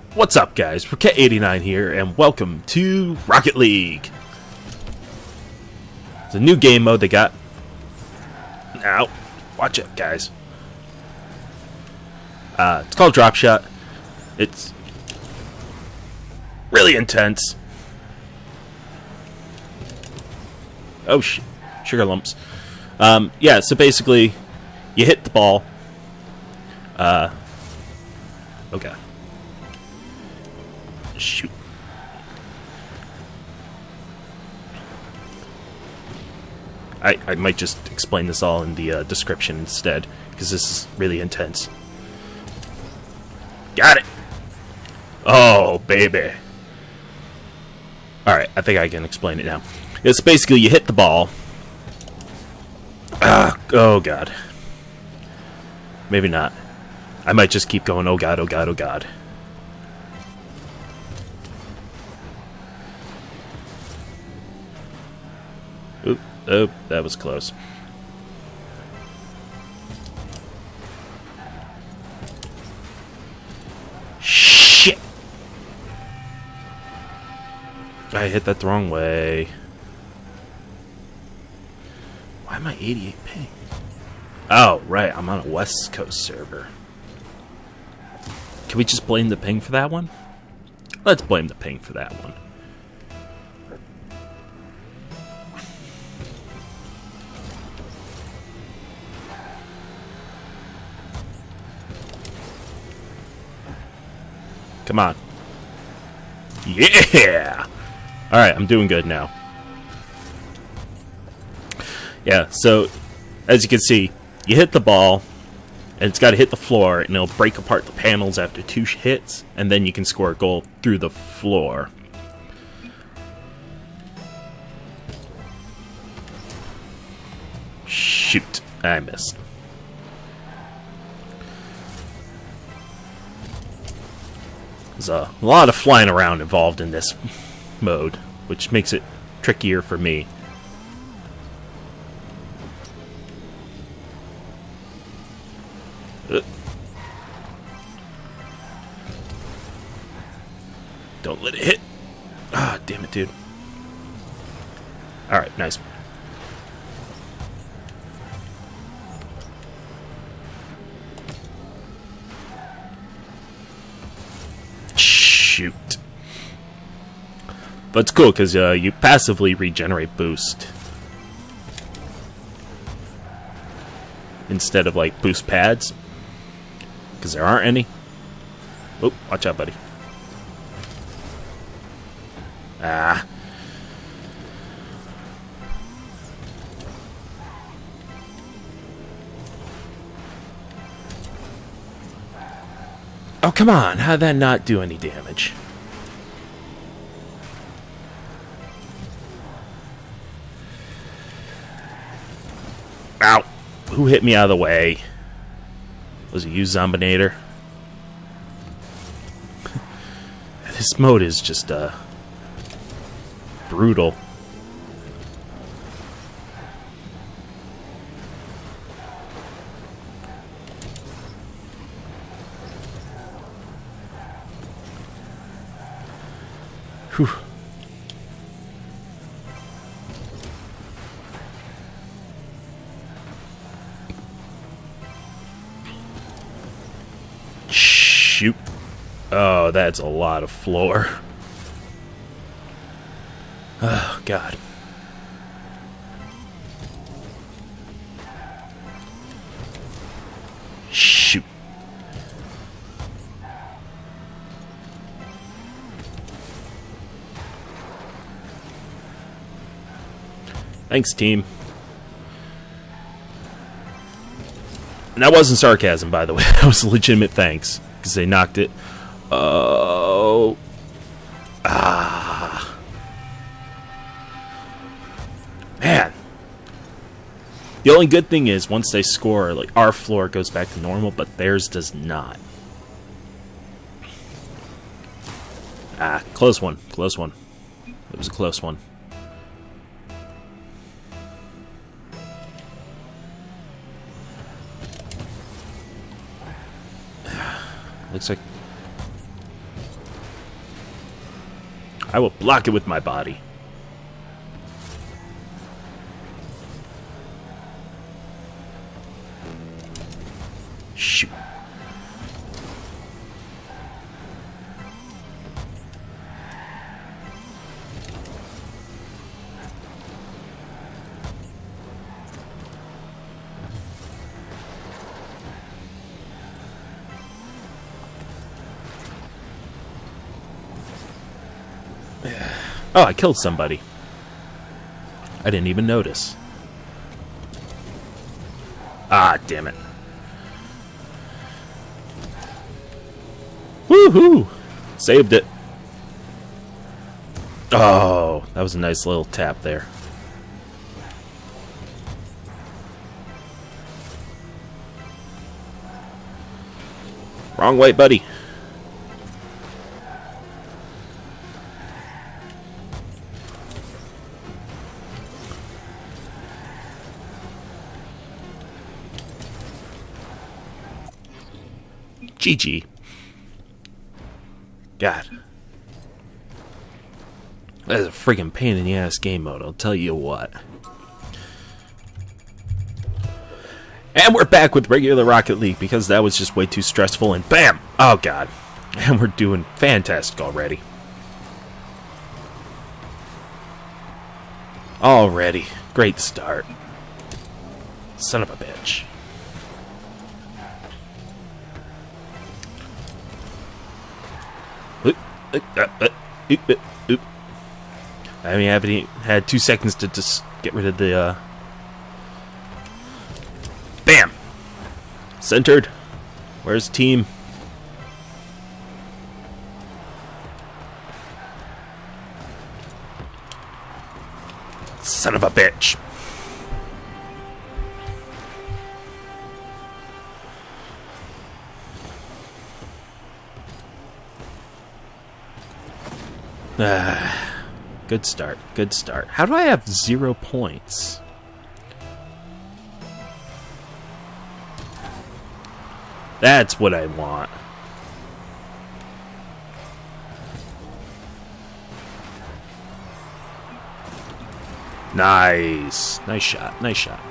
What's up, guys? Rocket89 here, and welcome to Rocket League. It's a new game mode they got. Now, watch it, guys. It's called Drop Shot. It's really intense. Oh, sugar lumps. Yeah, so basically, you hit the ball. Okay. Shoot. I might just explain this all in the description instead, because this is really intense. Got it! Oh, baby. Alright, I think I can explain it now. It's basically you hit the ball. Oh, God. Maybe not. I might just keep going, oh, God, oh, God, oh, God. Oop, oh, that was close. Shit! I hit that the wrong way. Why am I 88 ping? Oh, right, I'm on a West Coast server. Can we just blame the ping for that one? Let's blame the ping for that one. Come on. Yeah! Alright, I'm doing good now. Yeah, so, as you can see, you hit the ball, and it's got to hit the floor, and it'll break apart the panels after 2 hits, and then you can score a goal through the floor. Shoot, I missed. There's a lot of flying around involved in this mode, which makes it trickier for me. Don't let it hit. Ah, damn it, dude. Alright, nice. Shoot. But it's cool because you passively regenerate boost instead of like boost pads, because there aren't any. Oh, watch out, buddy. Ah. Oh, come on. How did that not do any damage? Ow. Who hit me out of the way? Was it you, Zombinator? This mode is just, brutal. Whew. Shoot. Oh, that's a lot of floor. Oh, God. Shoot. Thanks, team. And that wasn't sarcasm, by the way. That was legitimate thanks, because they knocked it. Oh. Ah. Man. The only good thing is, once they score, like, our floor goes back to normal, but theirs does not. Ah, close one. Close one. It was a close one. Looks like I will block it with my body. Shoot. Oh, I killed somebody. I didn't even notice. Ah, damn it. Woohoo! Saved it. Oh, that was a nice little tap there. Wrong way, buddy. GG. God. That's a freaking pain in the ass game mode, I'll tell you what. And we're back with regular Rocket League because that was just way too stressful, and BAM! Oh god. And we're doing fantastic already. Already. Great start. Son of a bitch. I mean, I haven't had 2 seconds to just get rid of the, BAM! Centered. Where's the team? Son of a bitch. Good start, good start. How do I have 0 points? That's what I want. Nice. Nice shot, nice shot.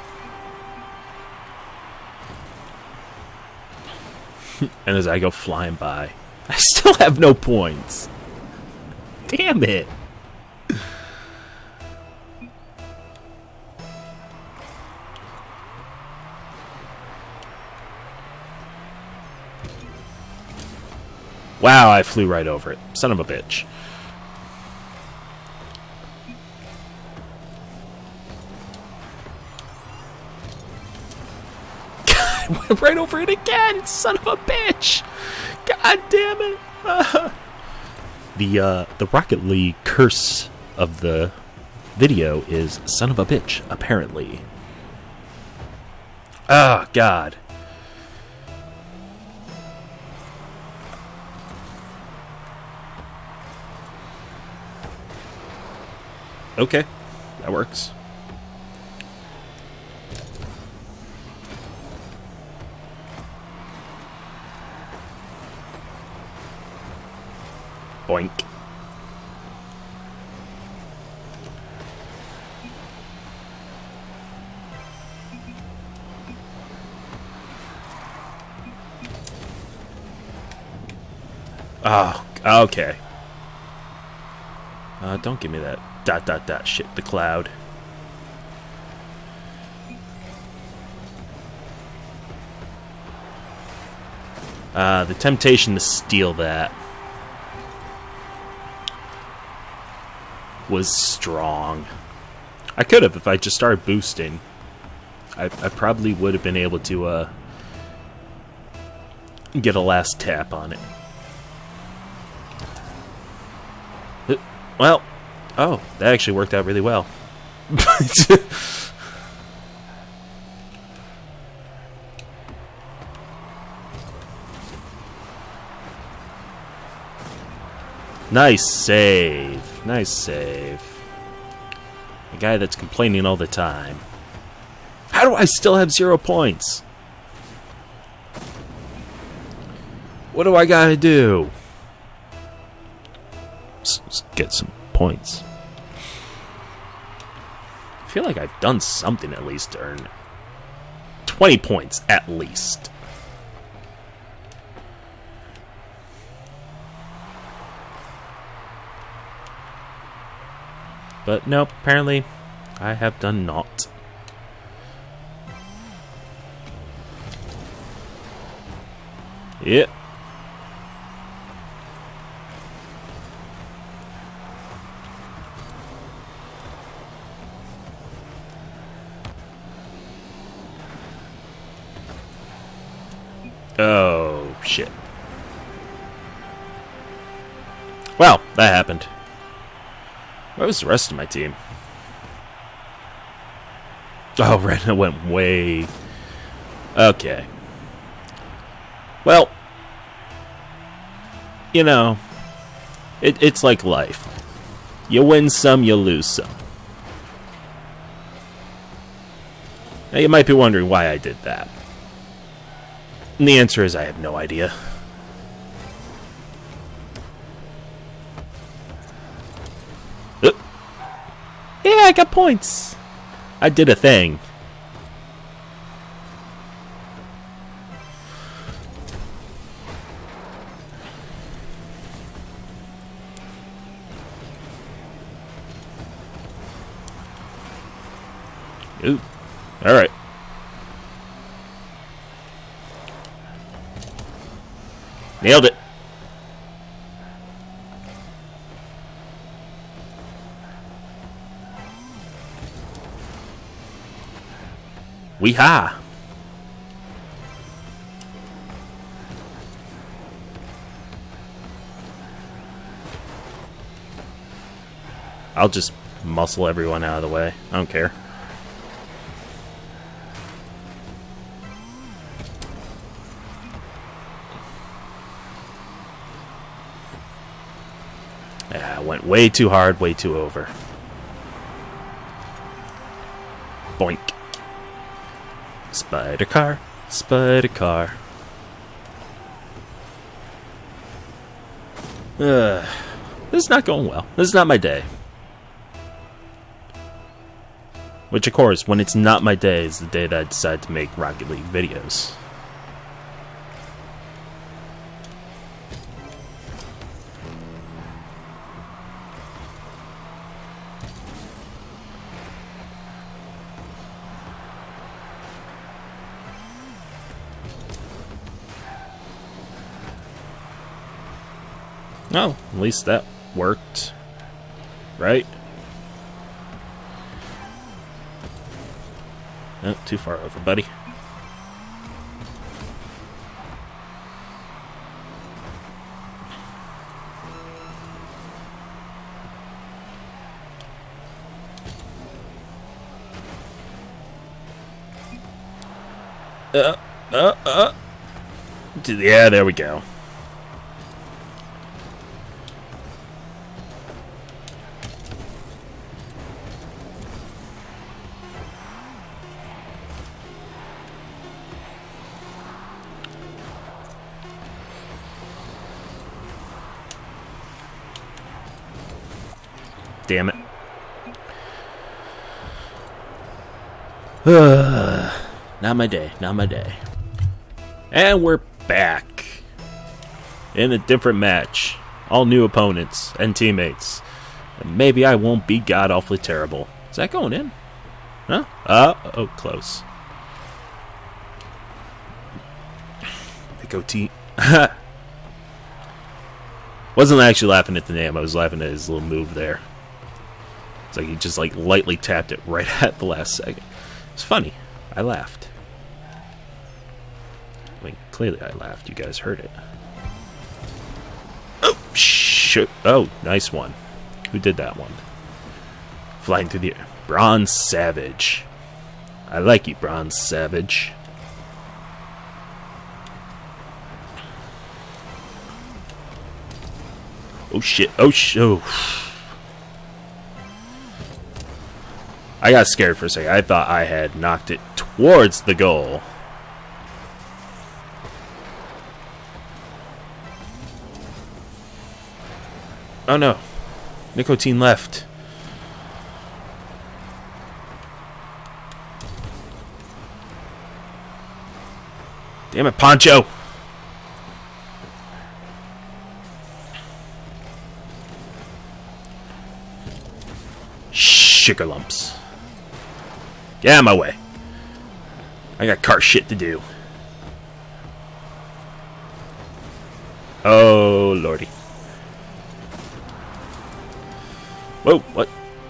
And as I go flying by, I still have no points. Damn it. Wow, I flew right over it. Son of a bitch. I went right over it again! Son of a bitch! God damn it! The Rocket League curse of the video is son of a bitch, apparently. Oh, God. Okay, that works. Boink. Oh, okay. Don't give me that ... shit, the cloud. The temptation to steal that was strong. I could have if I just started boosting. I probably would have been able to get a last tap on it. Well, oh, that actually worked out really well. Nice save. Nice save. The guy that's complaining all the time. How do I still have 0 points? What do I gotta do? get some points. I feel like I've done something at least to earn 20 points at least. But no, apparently I have done naught. Yep. Oh, shit. Well, that happened. Where was the rest of my team? Oh, right, it went way... Okay. Well, you know, it's like life. You win some, you lose some. Now, you might be wondering why I did that. And the answer is I have no idea. Yeah, I got points. I did a thing. Ooh. All right. Nailed it. Weehaw. I'll just muscle everyone out of the way. I don't care. Yeah, went way too hard, way too over. Boink. Spider car, spider car. This is not going well. This is not my day. Which, of course, when it's not my day, is the day that I decide to make Rocket League videos. Oh, at least that worked. Right? Oh, too far over, buddy. Yeah, there we go. Damn it. Not my day, not my day. And we're back. In a different match. All new opponents and teammates. And maybe I won't be god-awfully terrible. Is that going in? Huh? Oh, close. The goatee. Wasn't actually laughing at the name, I was laughing at his little move there. It's like he just like lightly tapped it right at the last second. It's funny. I laughed. I mean, clearly I laughed. You guys heard it. Oh, shit. Oh, nice one. Who did that one? Flying through the air. Bronze Savage. I like you, Bronze Savage. Oh, shit. Oh, oh. I got scared for a second. I thought I had knocked it towards the goal. Oh no. Nicotine left. Damn it, Poncho! Sugar lumps. Get out of my way. I got car shit to do. Oh, lordy. Whoa, what?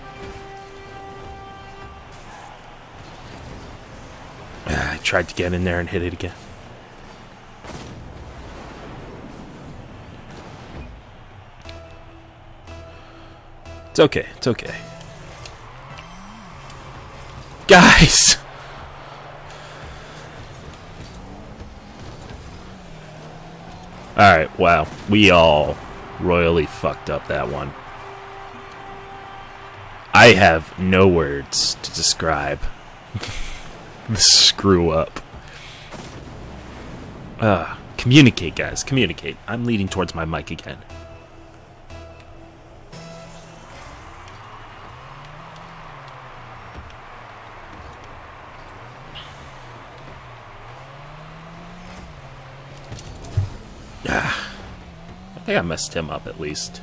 I tried to get in there and hit it again. It's okay, it's okay. Guys! Alright, wow. We all royally fucked up that one. I have no words to describe the screw up. Communicate, guys. Communicate. I'm leaning towards my mic again. I think I messed him up at least.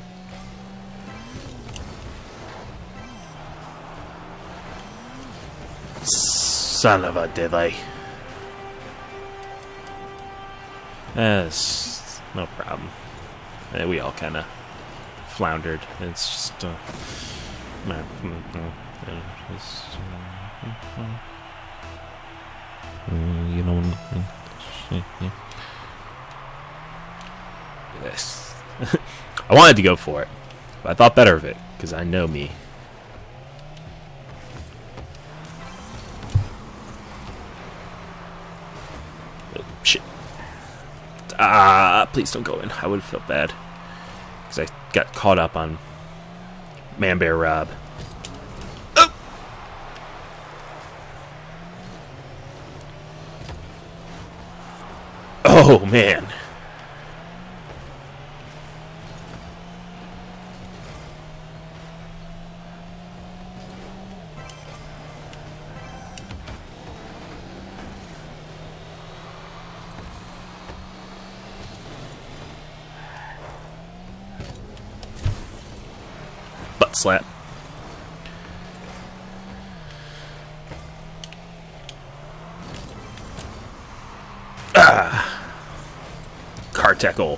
Son of a dilly. Yes, no problem. We all kind of floundered. It's just, you know. Yes. I wanted to go for it, but I thought better of it, because I know me. Oh, shit. Please don't go in. I would have felt bad, because I got caught up on Man Bear Rob. Oh! Oh, man. Butt slap. Car tackle.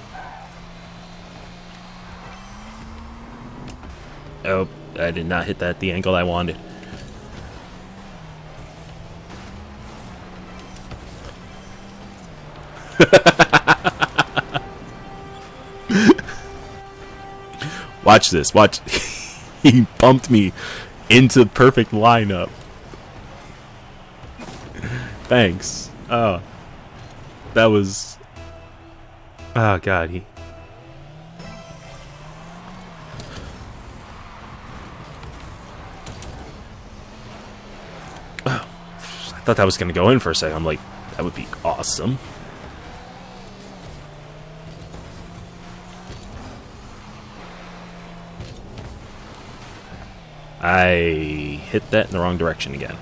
Oh, I did not hit that at the angle I wanted. Watch this. Watch. He bumped me into perfect lineup. Thanks. Oh. That was... Oh, God. He... Oh. I thought that was going to go in for a second. I'm like, that would be awesome. I hit that in the wrong direction again.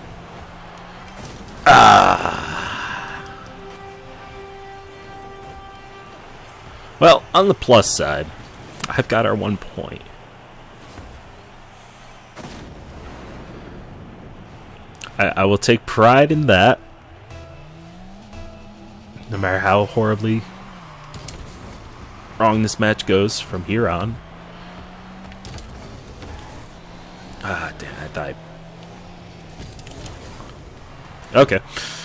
Well, on the plus side, I've got our 1 point. I will take pride in that. No matter how horribly wrong this match goes from here on. Ah, damn, I died. Okay.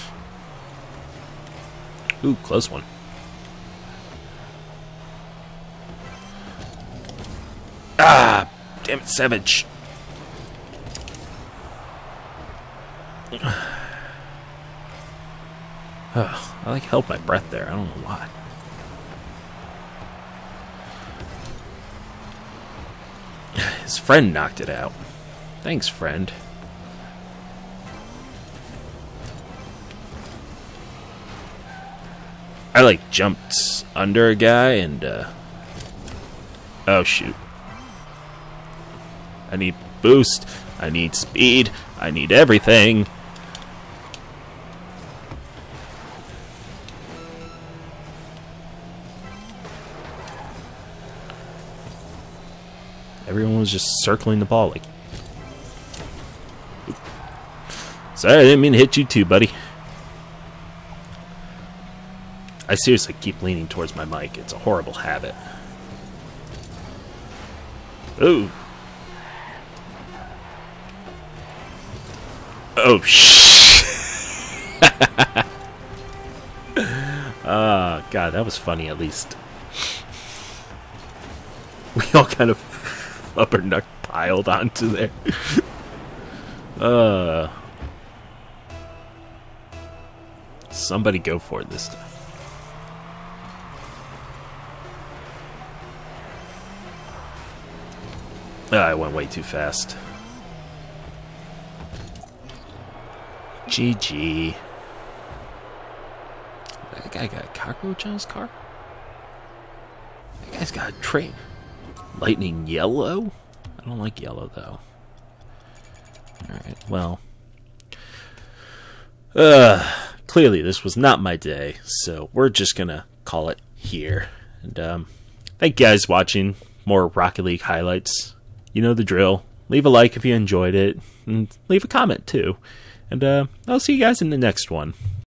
Ooh, close one. Ah, damn it, Savage. Oh, I like held my breath there. I don't know why. His friend knocked it out. Thanks, friend. I like jumped under a guy and oh shoot. I need boost. I need speed. I need everything. Everyone was just circling the ball like... Sorry, I didn't mean to hit you too, buddy. I seriously keep leaning towards my mic. It's a horrible habit. Ooh. Oh, God, that was funny at least. We all kind of upper neck piled onto there. Somebody go for it this time. I went way too fast. GG. That guy got a cockroach on his car? That guy's got a train. Lightning yellow? I don't like yellow, though. Alright, well. Clearly this was not my day, so we're just gonna call it here. And, thank you guys for watching more Rocket League highlights. You know the drill. Leave a like if you enjoyed it, and leave a comment, too. And, I'll see you guys in the next one.